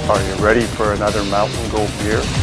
Are you ready for another Mountain Goat beer?